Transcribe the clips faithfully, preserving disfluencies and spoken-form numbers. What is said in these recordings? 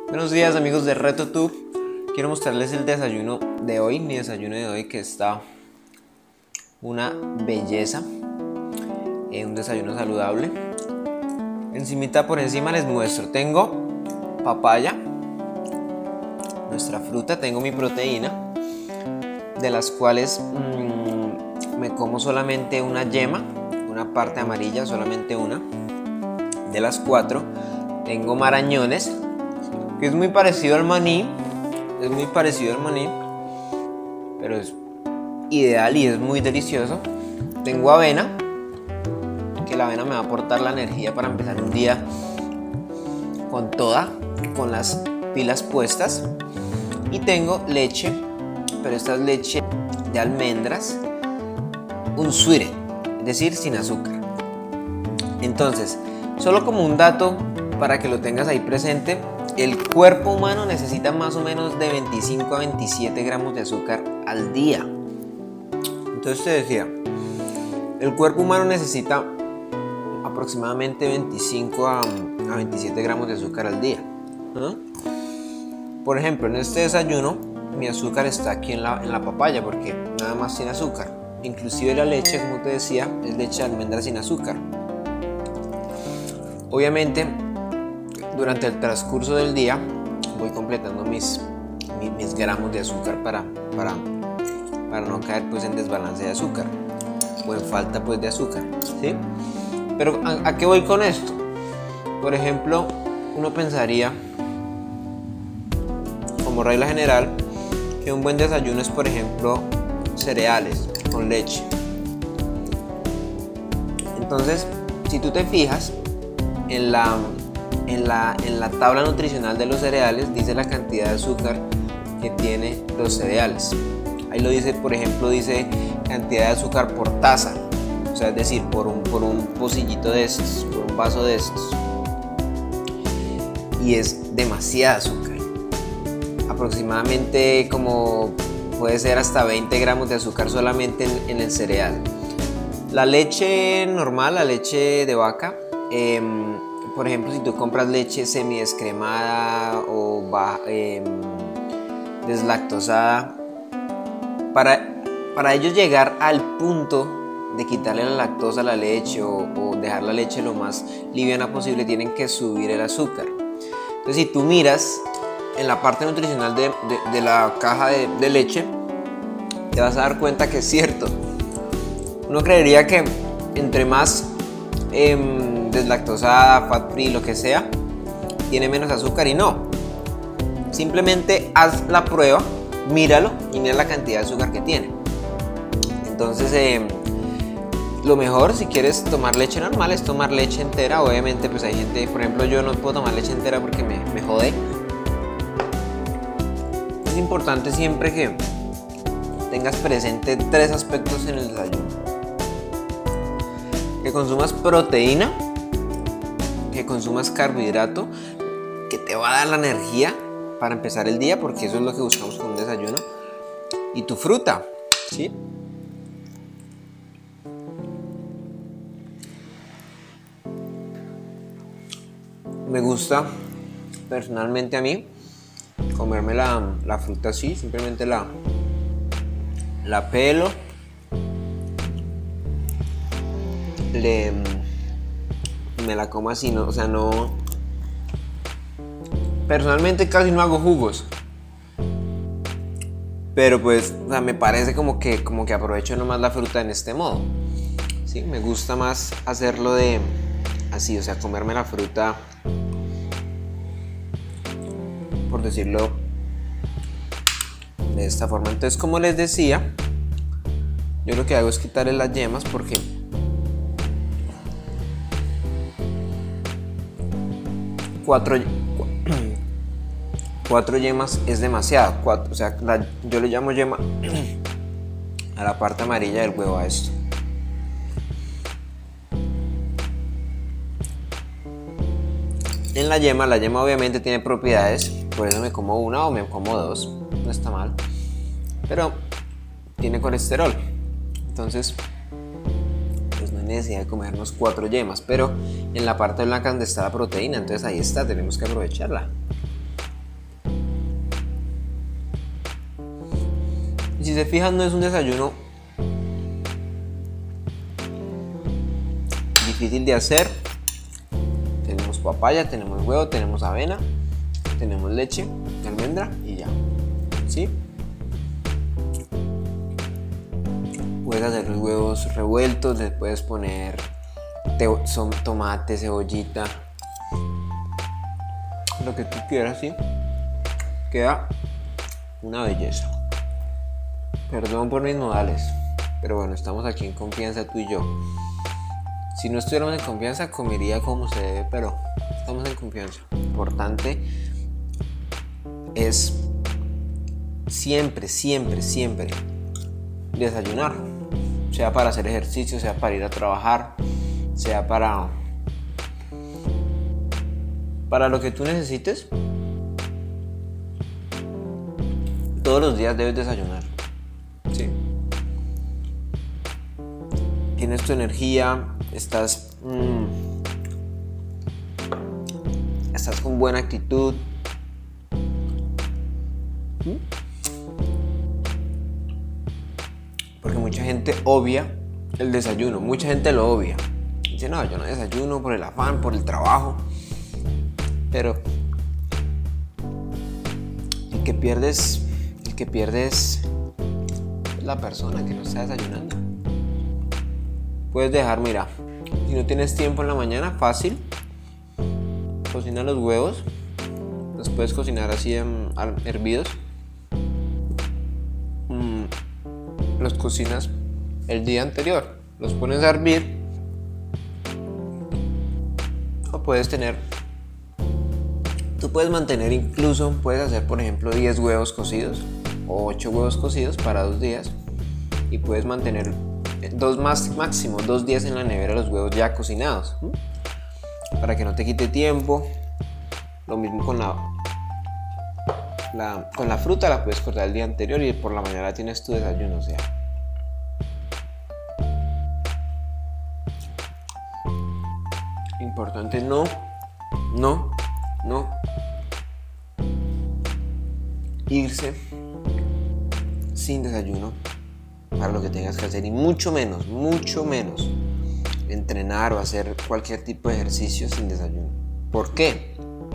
Buenos días amigos de RetoTube. Quiero mostrarles el desayuno de hoy, mi desayuno de hoy que está una belleza, eh, un desayuno saludable. Encimita por encima les muestro, tengo papaya, nuestra fruta, tengo mi proteína, de las cuales mmm, me como solamente una yema, una parte amarilla, solamente una, de las cuatro. Tengo marañones, que es muy parecido al maní, es muy parecido al maní, pero es ideal y es muy delicioso. Tengo avena, que la avena me va a aportar la energía para empezar un día con toda, con las pilas puestas. Y tengo leche, pero esta es leche de almendras, un sweetened, es decir, sin azúcar. Entonces, solo como un dato para que lo tengas ahí presente, el cuerpo humano necesita más o menos de veinticinco a veintisiete gramos de azúcar al día. Entonces te decía, el cuerpo humano necesita aproximadamente veinticinco a veintisiete gramos de azúcar al día. ¿Ah? Por ejemplo, en este desayuno mi azúcar está aquí en la, en la papaya, porque nada más tiene azúcar. Inclusive la leche, como te decía, es leche de almendra sin azúcar. Obviamente, durante el transcurso del día voy completando mis, mis, mis gramos de azúcar para, para, para no caer pues en desbalance de azúcar o en falta pues de azúcar, ¿sí? Pero ¿a, a qué voy con esto? Por ejemplo, uno pensaría, como regla general, que un buen desayuno es, por ejemplo, cereales con leche. Entonces, si tú te fijas en la En la, en la tabla nutricional de los cereales, dice la cantidad de azúcar que tiene los cereales. Ahí lo dice, por ejemplo, dice cantidad de azúcar por taza, o sea, es decir, por un, por un pocillito de estos, por un vaso de estos. Y es demasiada azúcar. Aproximadamente como puede ser hasta veinte gramos de azúcar solamente en, en el cereal. La leche normal, la leche de vaca, eh, por ejemplo, si tú compras leche semidescremada o eh, deslactosada, para, para ellos llegar al punto de quitarle la lactosa a la leche o, o dejar la leche lo más liviana posible, tienen que subir el azúcar. Entonces, si tú miras en la parte nutricional de, de, de la caja de, de leche, te vas a dar cuenta que es cierto. Uno creería que entre más Eh, deslactosada, fat free, lo que sea, tiene menos azúcar, y no. Simplemente haz la prueba, míralo y mira la cantidad de azúcar que tiene. Entonces, eh, lo mejor, si quieres tomar leche normal, es tomar leche entera. Obviamente, pues hay gente, por ejemplo, yo no puedo tomar leche entera porque me, me jode. Es importante siempre que tengas presente tres aspectos en el desayuno: que consumas proteína, que consumas carbohidrato, que te va a dar la energía para empezar el día, porque eso es lo que buscamos con un desayuno, y tu fruta, ¿sí? Me gusta personalmente a mí comerme la, la fruta así, simplemente la, la pelo, Le, me la como así, ¿no? O sea, no. Personalmente casi no hago jugos, pero pues, o sea, me parece como que, como que aprovecho nomás la fruta en este modo. Sí, me gusta más hacerlo de así, o sea, comerme la fruta, por decirlo de esta forma. Entonces, como les decía, yo lo que hago es quitarle las yemas, porque Cuatro, cuatro yemas es demasiado. Cuatro, o sea, la, yo le llamo yema a la parte amarilla del huevo, a esto. En la yema, la yema obviamente tiene propiedades, por eso me como una o me como dos, no está mal, pero tiene colesterol. Entonces, pues no hay necesidad de comernos cuatro yemas, pero en la parte blanca donde está la proteína, entonces ahí está, tenemos que aprovecharla. si se fijan, no es un desayuno difícil de hacer. Tenemos papaya, tenemos huevo, tenemos avena, tenemos leche, almendra y ya, ¿sí? Puedes hacer los huevos revueltos, les puedes poner son tomate, cebollita, lo que tú quieras, ¿sí? Queda una belleza. Perdón por mis modales, pero bueno, estamos aquí en confianza tú y yo. Si no estuviéramos en confianza, comería como se debe, pero estamos en confianza. Lo importante es siempre, siempre, siempre desayunar. Sea para hacer ejercicio, sea para ir a trabajar, sea para, para lo que tú necesites. Todos los días debes desayunar, ¿sí? Tienes tu energía, estás, mmm, estás con buena actitud. ¿Mm? Porque mucha gente obvia el desayuno, mucha gente lo obvia. Dice, no, yo no desayuno por el afán, por el trabajo. Pero el que pierdes, el que pierdes es la persona que no está desayunando. Puedes dejar, mira, si no tienes tiempo en la mañana, fácil, cocina los huevos, los puedes cocinar así en, hervidos. Mm, los cocinas el día anterior, los pones a hervir. O puedes tener, tú puedes mantener incluso, puedes hacer por ejemplo diez huevos cocidos o ocho huevos cocidos para dos días y puedes mantener dos más máximo, dos días en la nevera los huevos ya cocinados, ¿sí? Para que no te quite tiempo. Lo mismo con la, la, con la fruta, la puedes cortar el día anterior y por la mañana tienes tu desayuno, o sea. Importante no, no, no irse sin desayuno para lo que tengas que hacer y mucho menos, mucho menos entrenar o hacer cualquier tipo de ejercicio sin desayuno. ¿Por qué?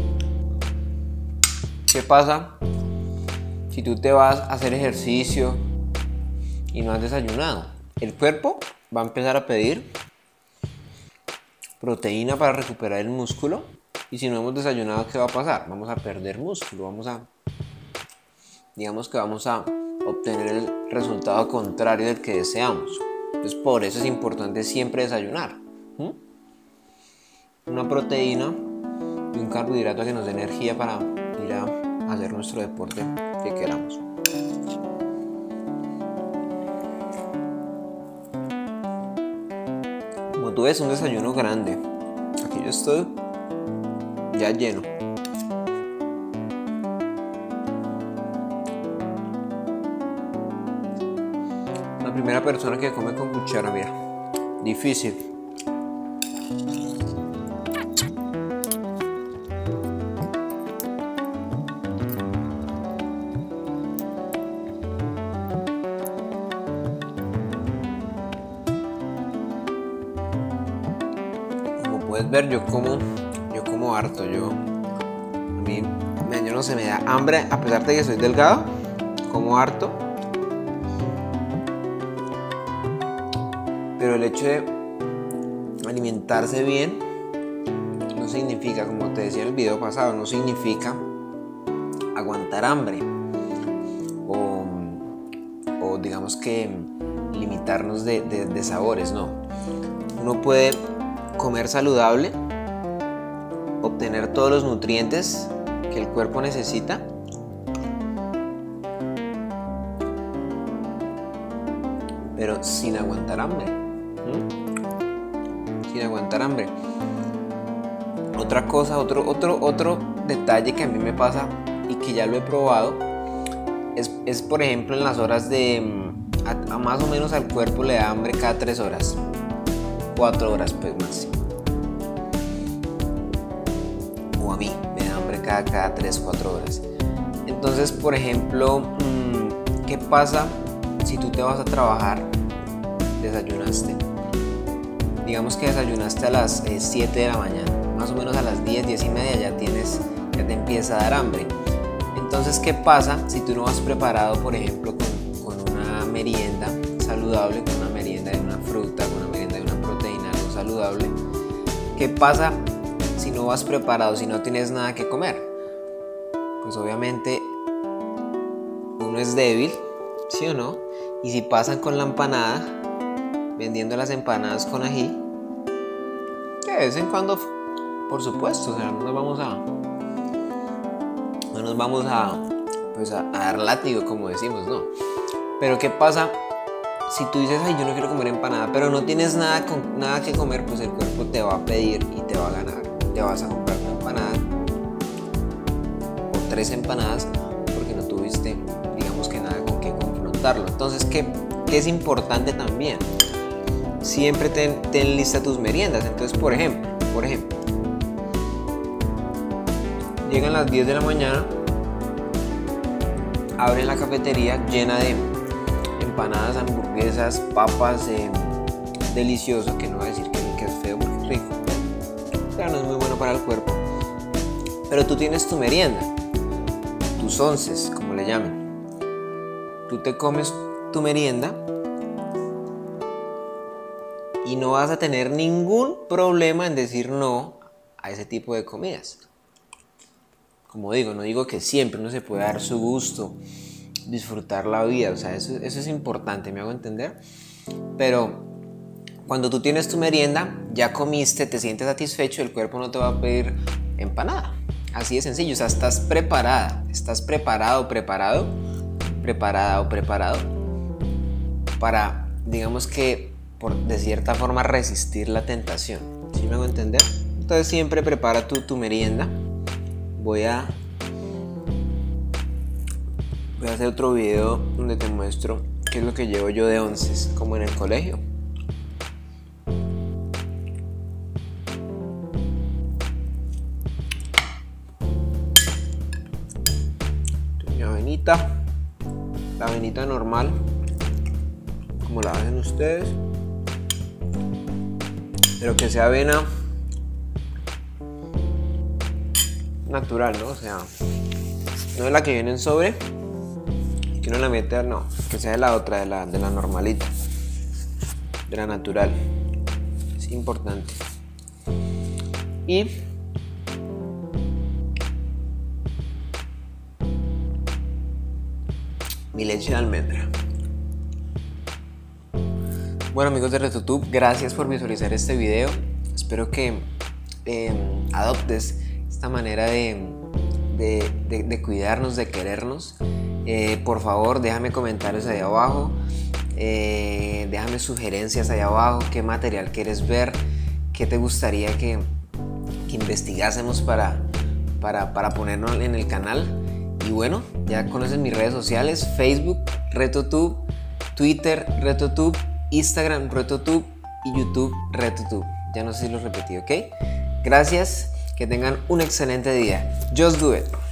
¿Qué pasa si tú te vas a hacer ejercicio y no has desayunado? El cuerpo va a empezar a pedir proteína para recuperar el músculo y si no hemos desayunado, ¿qué va a pasar? Vamos a perder músculo, vamos a, digamos que vamos a obtener el resultado contrario del que deseamos. Entonces por eso es importante siempre desayunar. ¿Mm? Una proteína y un carbohidrato que nos dé energía para ir a hacer nuestro deporte que queramos. Como tú ves, un desayuno grande. Aquí yo estoy ya lleno. La primera persona que come con cuchara, mira, difícil. Como puedes ver, yo como, yo como harto. Yo, a mí, yo no sé, me da hambre, a pesar de que soy delgado, como harto. Pero el hecho de alimentarse bien no significa, como te decía en el video pasado, no significa aguantar hambre o, o digamos que limitarnos de, de, de sabores, no. Uno puede comer saludable, obtener todos los nutrientes que el cuerpo necesita pero sin aguantar hambre. ¿Mm? Sin aguantar hambre. Otra cosa, otro, otro, otro detalle que a mí me pasa y que ya lo he probado es, es por ejemplo en las horas de a, a más o menos al cuerpo le da hambre cada tres horas, cuatro horas pues máximo, o a mí me da hambre cada, cada tres, cuatro horas. Entonces por ejemplo, ¿qué pasa si tú te vas a trabajar, desayunaste, digamos que desayunaste a las eh, siete de la mañana, más o menos a las diez, diez y media ya tienes, ya te empieza a dar hambre. Entonces, ¿qué pasa si tú no vas preparado, por ejemplo, con, con una merienda saludable, con una merienda de una fruta, con una merienda de una proteína, algo saludable? ¿Qué pasa si no vas preparado, si no tienes nada que comer? Pues obviamente uno es débil, ¿sí o no? Y si pasan con la empanada, vendiendo las empanadas con ají, que de vez en cuando, por supuesto, o sea, no nos vamos a no nos vamos a, pues a, a dar látigo, como decimos, ¿no? Pero ¿qué pasa si tú dices, ay, yo no quiero comer empanada, pero no tienes nada, con, nada que comer? Pues el cuerpo te va a pedir y te va a ganar. Te vas a comprar una empanada o tres empanadas porque no tuviste, digamos que nada con qué confrontarlo. Entonces, ¿qué, qué es importante también? Siempre ten, ten lista tus meriendas. Entonces, por ejemplo, por ejemplo, llegan las diez de la mañana, abren la cafetería llena de empanadas, hamburguesas, papas, eh, delicioso, que no voy a decir que, que es feo porque es rico, pero no es muy bueno para el cuerpo. Pero tú tienes tu merienda, tus onces, como le llaman. Tú te comes tu merienda y no vas a tener ningún problema en decir no a ese tipo de comidas. Como digo, no digo que siempre uno se puede dar su gusto, disfrutar la vida, o sea, eso, eso es importante, ¿me hago entender? Pero cuando tú tienes tu merienda, ya comiste, te sientes satisfecho, el cuerpo no te va a pedir empanada. Así de sencillo, o sea, estás preparada, estás preparado, preparado, preparada o preparado para, digamos que, por, de cierta forma, resistir la tentación. ¿Sí me hago entender? Entonces siempre prepara tu, tu merienda. Voy a, voy a hacer otro video donde te muestro qué es lo que llevo yo de onces, como en el colegio. Mi avenita, la avenita normal, como la hacen ustedes, pero que sea avena natural, ¿no? O sea, no es la que viene en sobre y que uno la mete, no, que sea de la otra, de la, de la normalita, de la natural. Es importante. Y mi leche de almendra. Bueno, amigos de RetoTube, gracias por visualizar este video. Espero que eh, adoptes esta manera de, de, de, de cuidarnos, de querernos. Eh, por favor, déjame comentarios ahí abajo, eh, déjame sugerencias ahí abajo, qué material quieres ver, qué te gustaría que, que investigásemos para, para, para ponernos en el canal. Y bueno, ya conoces mis redes sociales: Facebook, RetoTube, Twitter, RetoTube, Instagram, RetoTube y YouTube, RetoTube. Ya no sé si lo repetí, ¿ok? Gracias. Que tengan un excelente día. Just do it.